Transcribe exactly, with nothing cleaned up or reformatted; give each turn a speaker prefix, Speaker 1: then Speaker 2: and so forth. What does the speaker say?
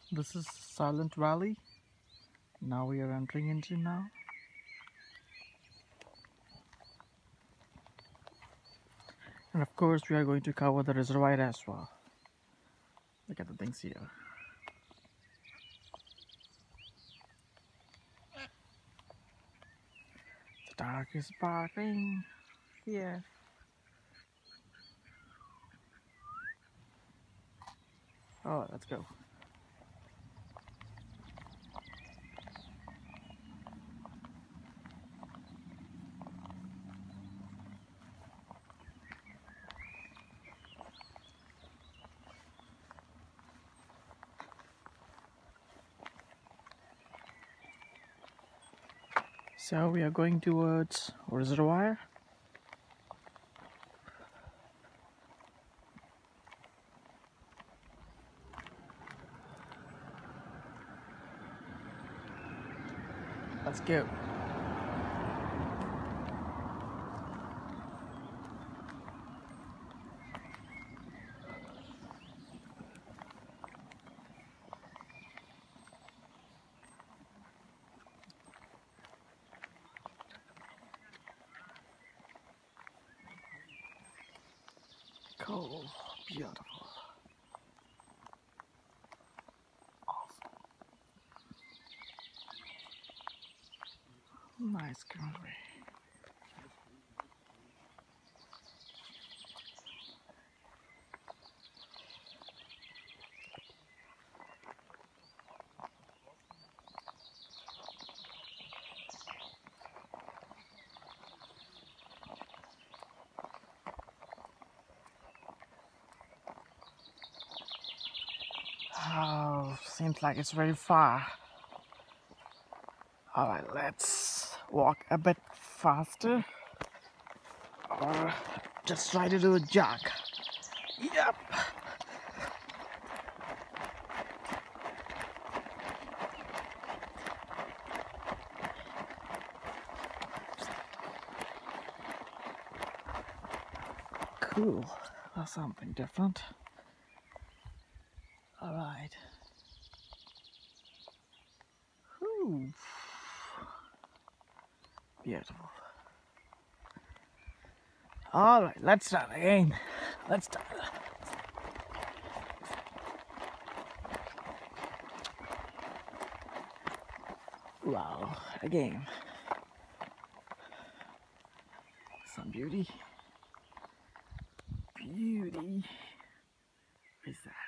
Speaker 1: This is Silent Valley. Now we are entering into now. And of course we are going to cover the reservoir as well. Look at the things here. The dark is sparkling here. Oh, let's go. So we are going towards reservoir. Let's go. Cool, beautiful. Awesome. Nice country. Oh, seems like it's very far. Alright, let's walk a bit faster. Or just try to do a jog. Yep. Cool. That's something different. Alright. Ooh. Beautiful. Alright, let's start again. Let's start. Wow, again. Some beauty. Beauty. What is that?